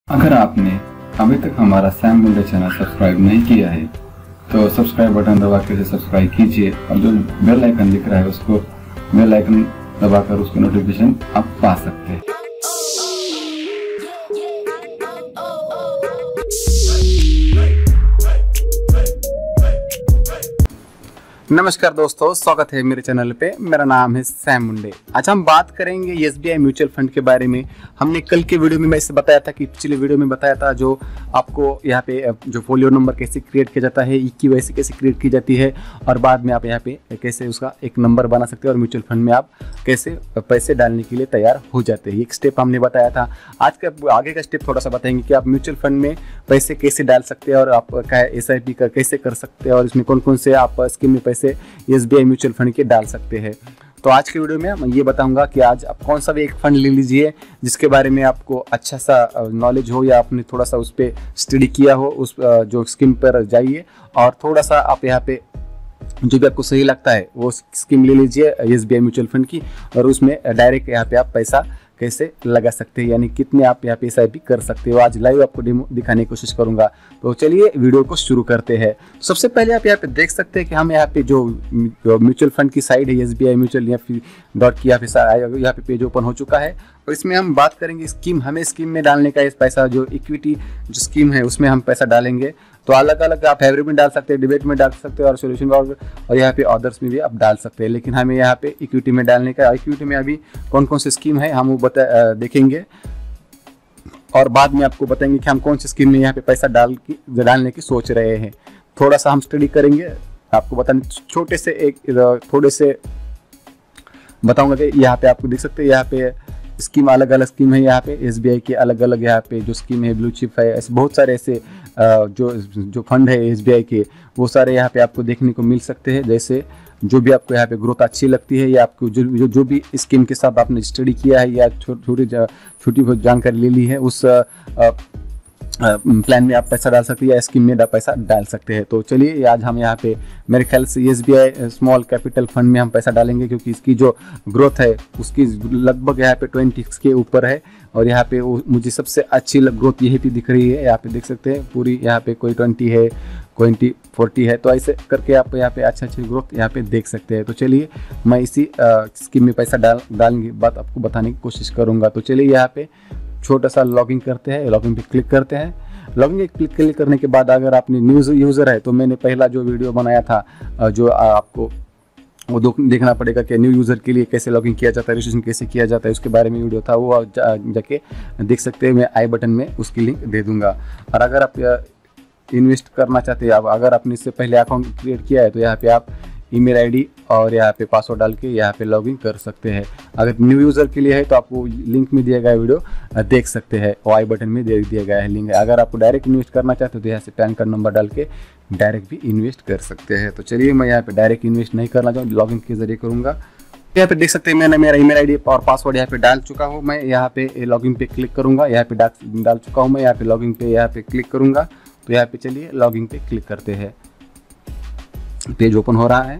अगर आपने अभी तक हमारा सैम मुंडे चैनल सब्सक्राइब नहीं किया है तो सब्सक्राइब बटन दबा कर सब्सक्राइब कीजिए और जो बेल आइकन दिख रहा है उसको बेल आइकन दबाकर उसकी नोटिफिकेशन आप पा सकते हैं। नमस्कार दोस्तों, स्वागत है मेरे चैनल पे। मेरा नाम है सैम मुंडे। आज हम बात करेंगे एसबीआई म्यूचुअल फंड के बारे में। हमने कल के वीडियो में मैं इसे बताया था कि पिछले वीडियो में बताया था जो आपको यहाँ पे जो फोलियो नंबर कैसे क्रिएट किया जाता है, ई-केवाईसी कैसे क्रिएट की जाती है और बाद में आप यहाँ पे कैसे उसका एक नंबर बना सकते हैं और म्यूचुअल फंड में आप कैसे पैसे डालने के लिए तैयार हो जाते हैं। एक स्टेप हमने बताया था। आज का आगे का स्टेप थोड़ा सा बताएंगे कि आप म्यूचुअल फंड में पैसे कैसे डाल सकते हैं और आप SIP का कैसे कर सकते हैं और इसमें कौन कौन से आप स्कीम में पैसे SBI म्यूचुअल फंड के डाल सकते हैं। तो आज के वीडियो में मैं ये बताऊंगा कि आज आप कौन सा भी एक फंड ले लीजिए जिसके बारे में आपको अच्छा सा नॉलेज हो या आपने थोड़ा सा उस पर स्टडी किया हो, उस जो स्कीम पर जाइए और थोड़ा सा आप यहाँ पे जो भी आपको सही लगता है वो स्कीम ले लीजिए SBI म्यूचुअल फंड की और उसमें डायरेक्ट यहाँ पे आप पैसा कैसे लगा सकते हैं, यानी कितने आप यहाँ पे SIP कर सकते हो। आज लाइव आपको डेमो दिखाने की कोशिश करूंगा। तो चलिए वीडियो को शुरू करते हैं। सबसे पहले आप यहाँ पे देख सकते हैं कि हम यहाँ पे जो म्यूचुअल फंड की साइड है SBI म्यूचुअल या फिर डॉट की यहाँ पे पेज ओपन हो चुका है और इसमें हम बात करेंगे स्कीम। हमें स्कीम में डालने का इस पैसा जो इक्विटी जो स्कीम है उसमें हम पैसा डालेंगे। तो अलग अलग आप फेवरेट में डाल सकते हैं, डिबेट में डाल सकते हैं और सोल्यूशन और यहाँ पे अदर्स में भी आप डाल सकते हैं। लेकिन हमें यहाँ पे इक्विटी में डालने का, इक्विटी में अभी कौन कौन सी स्कीम है हम वो देखेंगे और बाद में आपको बताएंगे कि हम कौन सी स्कीम में यहाँ पे पैसा डालने की सोच रहे हैं। थोड़ा सा हम स्टडी करेंगे, आपको बताने थोड़े से बताऊंगा कि यहाँ पे आपको देख सकते हैं यहाँ पे स्कीम अलग अलग स्कीम है। यहाँ पे SBI के अलग अलग यहाँ पे जो स्कीम है, ब्लू चिप है, ऐसे बहुत सारे ऐसे जो फंड है SBI के वो सारे यहाँ पे आपको देखने को मिल सकते हैं। जैसे जो भी आपको यहाँ पे ग्रोथ अच्छी लगती है या आपको जो भी स्कीम के साथ आपने स्टडी किया है या छोटी बहुत जानकारी ले ली है उस प्लान में आप पैसा डाल सकते हैं या स्कीम में पैसा डाल सकते हैं। तो चलिए आज हम यहाँ पे मेरे ख्याल से SBI स्मॉल कैपिटल फंड में हम पैसा डालेंगे क्योंकि इसकी जो ग्रोथ है उसकी लगभग यहाँ पे 20 के ऊपर है और यहाँ पे मुझे सबसे अच्छी ग्रोथ यही पे दिख रही है। यहाँ पे देख सकते हैं पूरी यहाँ पे कोई 20 है, कोई 40 है, तो ऐसे करके आप यहाँ पे अच्छी ग्रोथ यहाँ पे देख सकते हैं। तो चलिए मैं इसी स्कीम में पैसा डालने की बात आपको बताने की कोशिश करूँगा। तो चलिए यहाँ पे छोटा सा लॉगिन करते हैं, लॉगिन पे क्लिक करते हैं। लॉगिन पे क्लिक करने के बाद अगर आपने न्यूज़ यूज़र है तो मैंने पहला जो वीडियो बनाया था जो आपको वो देखना पड़ेगा कि न्यू यूज़र के लिए कैसे लॉगिन किया जाता है, रजिस्ट्रेशन कैसे किया जाता है, उसके बारे में वीडियो था, वो जाके देख सकते हैं। मैं आई बटन में उसकी लिंक दे दूंगा। और अगर आप इन्वेस्ट करना चाहते हैं, अगर आपने इससे पहले अकाउंट क्रिएट किया है तो यहाँ पे आप ईमेल ID और यहाँ पे पासवर्ड डाल के यहाँ पे लॉगिन कर सकते हैं। अगर न्यू यूज़र के लिए है तो आपको लिंक में दिया गया वीडियो देख सकते हैं और आई बटन में दे दिया गया है लिंक। अगर आपको डायरेक्ट इन्वेस्ट करना चाहते हो तो यहाँ से पैन कार्ड नंबर डाल के डायरेक्ट भी इन्वेस्ट कर सकते हैं। तो चलिए मैं यहाँ पे डायरेक्ट इन्वेस्ट नहीं करना चाहूँ, लॉगिन के जरिए करूँगा। यहाँ पे देख सकते हैं मैंने मेरा ईमेल ID और पासवर्ड यहाँ पे डाल चुका हूँ। मैं यहाँ पे लॉगिन पे क्लिक करूँगा, यहाँ पे डाल चुका हूँ मैं। यहाँ पे लॉगिन पे यहाँ पे क्लिक करूँगा तो यहाँ पे चलिए लॉगिन पे क्लिक करते हैं। पेज ओपन हो रहा है,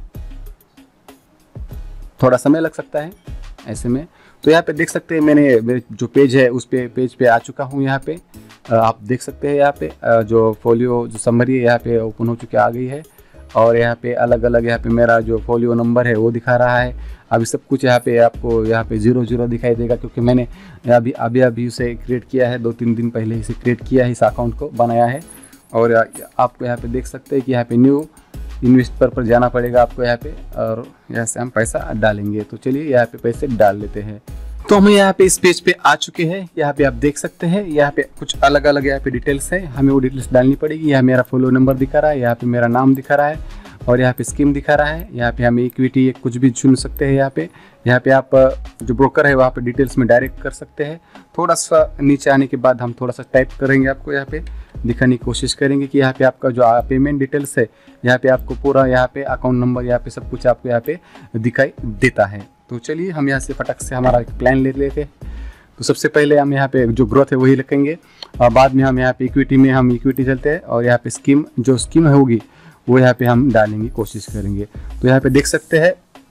थोड़ा समय लग सकता है ऐसे में। तो यहाँ पे देख सकते हैं मैंने जो पेज है उस पेज पे आ चुका हूँ। यहाँ पे आप देख सकते हैं यहाँ पे जो फोलियो जो समरी है यहाँ पे ओपन हो चुकी आ गई है और यहाँ पे अलग अलग यहाँ पे मेरा जो फोलियो नंबर है वो दिखा रहा है। अभी सब कुछ यहाँ पे आपको यहाँ पे 00 दिखाई देगा क्योंकि मैंने अभी उसे क्रिएट किया है, 2-3 दिन पहले इसे क्रिएट किया है, इस अकाउंट को बनाया है। और आपको यहाँ पे देख सकते हैं कि यहाँ पे न्यू इन्वेस्ट पर जाना पड़ेगा आपको यहाँ पे और यहाँ से हम पैसा डालेंगे। तो चलिए यहाँ पे पैसे डाल लेते हैं। तो हम यहाँ पे इस पेज पे आ चुके हैं। यहाँ पे आप देख सकते हैं यहाँ पे कुछ अलग अलग यहाँ पे डिटेल्स है, हमें वो डिटेल्स डालनी पड़ेगी। यहाँ मेरा फॉलो नंबर दिखा रहा है, यहाँ पे मेरा नाम दिखा रहा है और यहाँ पे स्कीम दिखा रहा है। यहाँ पे हम इक्विटी कुछ भी चुन सकते हैं। यहाँ पे आप जो ब्रोकर है वहाँ पे डिटेल्स में डायरेक्ट कर सकते हैं। थोड़ा सा नीचे आने के बाद हम थोड़ा सा टाइप करेंगे, आपको यहाँ पे दिखाने की कोशिश करेंगे कि यहाँ पे आपका जो पेमेंट डिटेल्स है यहाँ पे आपको पूरा यहाँ पे अकाउंट नंबर यहाँ पे सब कुछ आपको यहाँ पे दिखाई देता है। तो चलिए हम यहाँ से फटक से हमारा एक प्लान ले लेते हैं। तो सबसे पहले हम यहाँ पे जो ग्रोथ है वही रखेंगे और बाद में हम यहाँ पे इक्विटी चलते हैं और यहाँ पे स्कीम होगी वो यहाँ पे हम डालने की कोशिश करेंगे। तो यहाँ पे देख सकते हैं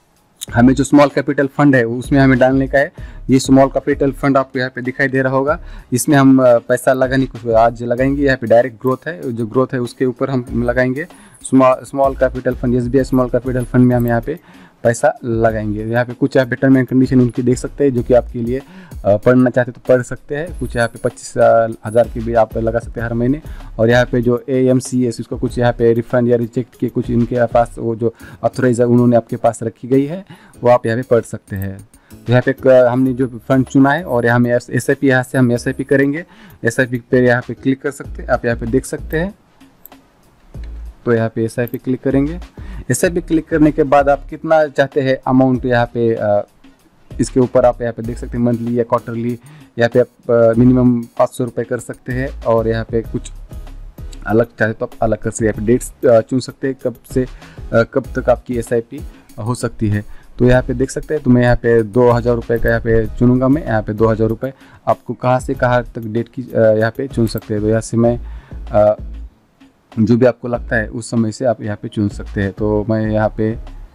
हमें जो स्मॉल कैपिटल फंड है उसमें हमें डालने का है। ये स्मॉल कैपिटल फंड आपको यहाँ पे दिखाई दे रहा होगा, इसमें हम पैसा लगाने को आज लगाएंगे। यहाँ पे डायरेक्ट ग्रोथ है, जो ग्रोथ है उसके ऊपर हम लगाएंगे। Small capital fund, SBI small capital fund में हम यहाँ पे पैसा लगाएंगे। यहाँ पे कुछ यहाँ पे टर्म एंड कंडीशन उनकी देख सकते हैं, जो कि आपके लिए पढ़ना चाहते तो पढ़ सकते हैं। कुछ यहाँ पे 25,000 की भी आप लगा सकते हैं हर महीने। और यहाँ पे जो AMCS उसको कुछ यहाँ पे रिफंड या रिजेक्ट के कुछ इनके पास वो जो ऑथोराइज उन्होंने आपके पास रखी गई है वो आप यहाँ पे पढ़ सकते हैं। तो यहाँ पे हमने जो फंड चुना है और यहाँ में SIP, यहाँ से हम SIP करेंगे। SIP पे यहाँ पे क्लिक कर सकते हैं, आप यहाँ पे देख सकते हैं। तो यहाँ पे SIP क्लिक करेंगे। SIP क्लिक करने के बाद आप कितना चाहते हैं अमाउंट यहाँ पे इसके ऊपर आप यहाँ पे देख सकते हैं, मंथली या क्वार्टरली। यहाँ पे आप मिनिमम 500 रुपये कर सकते हैं। और यहाँ पे कुछ अलग चाहे तो आप अलग कर सकते हैं। यहाँ पे डेट्स चुन सकते हैं कब तक आपकी SIP हो सकती है। तो यहाँ पे देख सकते हैं, तो मैं यहाँ पे 2000 रुपये का यहाँ पे चुनूंगा। मैं यहाँ पे 2000 रुपये आपको कहाँ से कहाँ तक डेट की यहाँ पे चुन सकते हैं। तो यहाँ से मैं जो भी आपको लगता है उस समय से आप यहाँ पे चुन सकते हैं। तो मैं यहाँ पे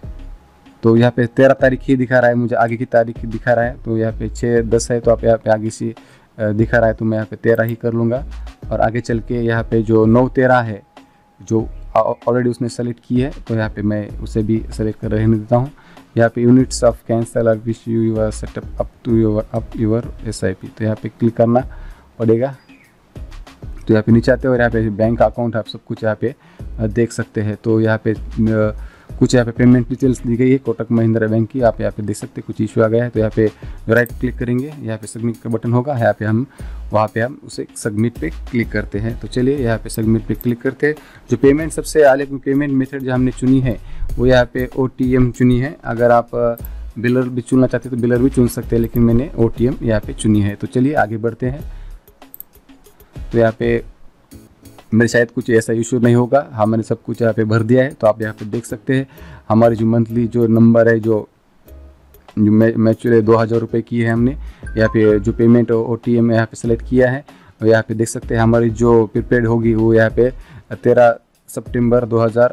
13 तारीख ही दिखा रहा है मुझे, आगे की तारीख दिखा रहा है। तो यहाँ पे 6-10 है, तो आप यहाँ पे आगे से दिखा रहा है, तो मैं यहाँ पे 13 ही कर लूँगा। और आगे चल के यहाँ पे जो 9-13 है जो ऑलरेडी उसने सेलेक्ट की है, तो यहाँ पे मैं उसे भी सेलेक्ट कर रहने देता हूँ। यहाँ पे यूनिट्स ऑफ कैंसल और wish you your setup up your SIP, तो यहाँ पे क्लिक करना पड़ेगा। तो यहाँ पे नीचे आते हैं और यहाँ पे बैंक अकाउंट आप सब कुछ यहाँ पे देख सकते हैं। तो यहाँ पे कुछ यहाँ पे पेमेंट डिटेल्स दी गई है कोटक महिंद्रा बैंक की, आप यहाँ पे देख सकते हैं। कुछ इशू आ गया है, तो यहाँ पे राइट क्लिक करेंगे, यहाँ पे सबमिट का बटन होगा। यहाँ पे हम वहाँ पे हम उसे सबमिट पे क्लिक करते हैं। तो चलिए यहाँ पे सबमिट पे क्लिक करते हैं। जो पेमेंट सबसे आगे पेमेंट मेथड जो हमने चुनी है वो यहाँ पे OTM चुनी है। अगर आप बिलर भी चुनना चाहते हैं तो बिलर भी चुन सकते हैं, लेकिन मैंने OTM यहाँ पे चुनी है। तो चलिए आगे बढ़ते हैं। तो यहाँ पे मेरे शायद कुछ ऐसा इशू नहीं होगा, हमने सब कुछ यहाँ पे भर दिया है। तो आप यहाँ पे देख सकते हैं हमारी जो मंथली जो नंबर है जो मैच्योर 2000 रुपये की है हमने। यहाँ पे जो पेमेंट OTM यहाँ पे सेलेक्ट किया है, और यहाँ पे देख सकते हैं हमारी जो प्रीपेड होगी वो यहाँ पे 13 सितंबर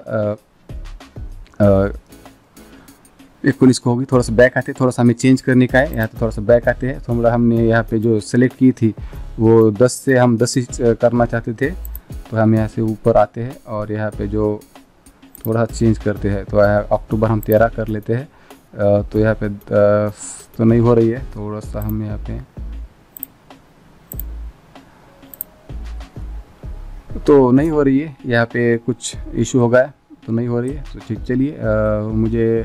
2019 को होगी। थोड़ा सा बैक आते हैं, थोड़ा सा हमें चेंज करने का है। यहाँ पे थोड़ा सा बैक आते हैं। तो हमने यहाँ पे जो सेलेक्ट की थी वो 10 से हम 10 ही करना चाहते थे। तो हम यहाँ से ऊपर आते हैं और यहाँ पे जो थोड़ा चेंज करते हैं, तो अक्टूबर हम 13 कर लेते हैं। तो यहाँ पे तो नहीं हो रही है, थोड़ा सा हम यहाँ पे तो नहीं हो रही है, यहाँ पे कुछ इशू हो गया तो नहीं हो रही है। तो ठीक, चलिए मुझे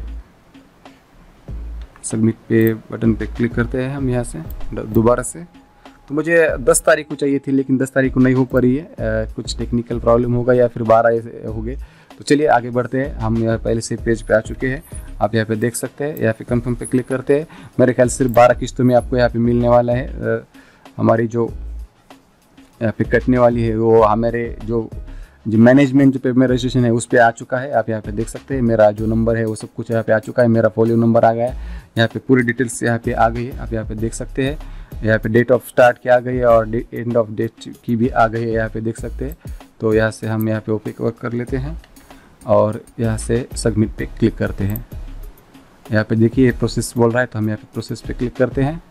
सबमिट पे बटन पे क्लिक करते हैं हम यहाँ से दोबारा से। तो मुझे 10 तारीख को चाहिए थी, लेकिन 10 तारीख को नहीं हो पा रही है, कुछ टेक्निकल प्रॉब्लम होगा या फिर 12 ऐसे हो गए। तो चलिए आगे बढ़ते हैं। हम यहाँ पहले से पेज पे आ चुके हैं, आप यहाँ पे देख सकते हैं। यहाँ पे कंफर्म पे क्लिक करते हैं। मेरे ख्याल सिर्फ 12 किस्तों में आपको यहाँ पे मिलने वाला है। हमारी जो यहाँ पे कटने वाली है वो हमारे जो मैनेजमेंट जो पे मेरा रजिस्ट्रेशन है उस पर आ चुका है। आप यहाँ पे देख सकते हैं मेरा जो नंबर है वो सब कुछ यहाँ पे आ चुका है। मेरा फोलियो नंबर आ गया है, यहाँ पे पूरी डिटेल्स यहाँ पे आ गई है। आप यहाँ पे देख सकते हैं, यहाँ पे डेट ऑफ स्टार्ट की आ गई है और एंड ऑफ डेट की भी आ गई है, यहाँ पे देख सकते हैं। तो यहाँ से हम यहाँ पे ओके वर्क कर लेते हैं और यहाँ से सबमिट पे क्लिक करते हैं। यहाँ पे देखिए प्रोसेस बोल रहा है, तो हम यहाँ पे प्रोसेस पे क्लिक करते हैं।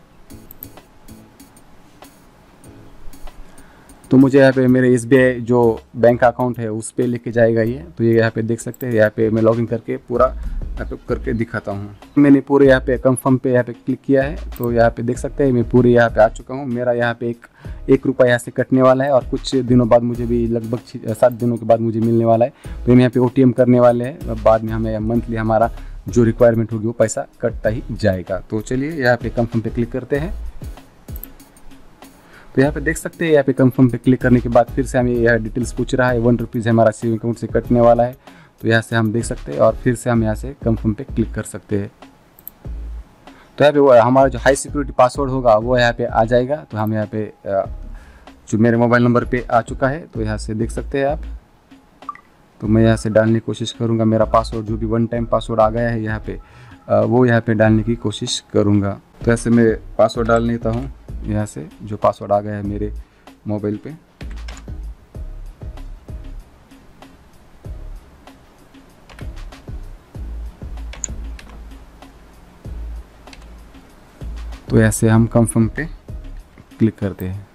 तो मुझे यहाँ पे मेरे SBI जो बैंक अकाउंट है उस पर लेके जाएगा ये। तो ये यहाँ पे देख सकते हैं, यहाँ पे मैं लॉगिन करके पूरा यहाँ पे करके दिखाता हूँ। मैंने पूरे यहाँ पे कंफर्म पे यहाँ पे क्लिक किया है। तो यहाँ पे देख सकते हैं मैं पूरे यहाँ पे आ चुका हूँ। मेरा यहाँ पे एक रुपया यहाँ से कटने वाला है और कुछ दिनों बाद मुझे भी लगभग 7 दिनों के बाद मुझे मिलने वाला है। तो हम यहाँ पे OTM करने वाले हैं, बाद में हमें मंथली हमारा जो रिक्वायरमेंट होगी वो पैसा कटता ही जाएगा। तो चलिए यहाँ पे कंफर्म पे क्लिक करते हैं। तो यहाँ पे देख सकते हैं, यहाँ पे कंफर्म पे क्लिक करने के बाद फिर से हमें यह डिटेल्स पूछ रहा है। 1 रुपीज़ हमारा सेविंग अकाउंट से कटने वाला है। तो यहाँ से हम देख सकते हैं और फिर से हम यहाँ से कंफर्म पे क्लिक कर सकते हैं। तो यहाँ पे हमारा जो हाई सिक्योरिटी पासवर्ड होगा वो यहाँ पे आ जाएगा। तो हम यहाँ पे जो मेरे मोबाइल नंबर पे आ चुका है, तो यहाँ से देख सकते हैं आप। तो मैं यहाँ से डालने की कोशिश करूँगा, मेरा पासवर्ड जो भी 1 टाइम पासवर्ड आ गया है यहाँ पे वो यहाँ पे डालने की कोशिश करूँगा। तो ऐसे मैं पासवर्ड डाल लेता हूँ यहाँ से, जो पासवर्ड आ गया है मेरे मोबाइल पे। तो ऐसे हम कंफर्म पे क्लिक करते हैं।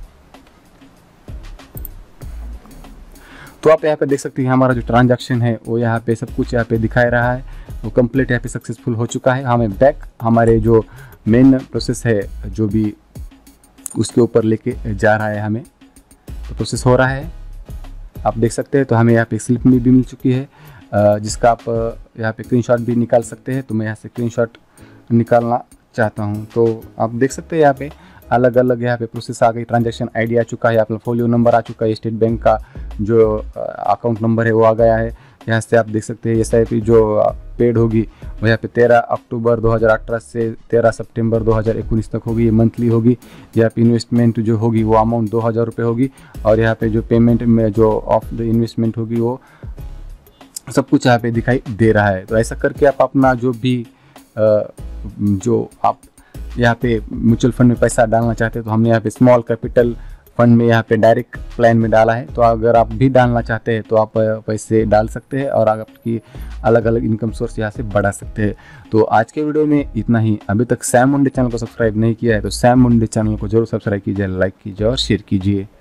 तो आप यहाँ पे देख सकते हैं हमारा जो ट्रांजैक्शन है वो यहाँ पे सब कुछ यहाँ पे दिखा रहा है, वो कंप्लीट यहाँ पे सक्सेसफुल हो चुका है। हमें बैक हमारे जो मेन प्रोसेस है जो भी उसके ऊपर लेके जा रहा है, हमें तो प्रोसेस हो रहा है, आप देख सकते हैं। तो हमें यहाँ पे स्लिप में भी मिल चुकी है जिसका आप यहाँ पे स्क्रीनशॉट भी निकाल सकते हैं। तो मैं यहाँ से स्क्रीनशॉट निकालना चाहता हूँ। तो आप देख सकते हैं यहाँ पे अलग अलग यहाँ पे प्रोसेस आ गई, ट्रांजैक्शन आईडी आ चुका है, अपना फोलियो नंबर आ चुका है, स्टेट बैंक का जो अकाउंट नंबर है वो आ गया है। यहाँ से आप देख सकते हैं SIP जो पेड होगी वो यहाँ पे 13 अक्टूबर 2018 से 13 सितंबर 2019 तक होगी, ये मंथली होगी। यहाँ पे इन्वेस्टमेंट जो होगी वो अमाउंट 2000 रुपये होगी, और यहाँ पे जो पेमेंट में जो ऑफ द इन्वेस्टमेंट होगी वो सब कुछ यहाँ पे दिखाई दे रहा है। तो ऐसा करके आप अपना जो भी जो आप यहाँ पे म्यूचुअल फंड में पैसा डालना चाहते हैं, तो हमने यहाँ पे स्मॉल कैपिटल फंड में यहाँ पे डायरेक्ट प्लान में डाला है। तो अगर आप भी डालना चाहते हैं तो आप पैसे डाल सकते हैं और आपकी अलग अलग इनकम सोर्स यहाँ से बढ़ा सकते हैं। तो आज के वीडियो में इतना ही। अभी तक सैम मुंडे चैनल को सब्सक्राइब नहीं किया है तो सैम मुंडे चैनल को जरूर सब्सक्राइब कीजिए, लाइक कीजिए और शेयर कीजिए।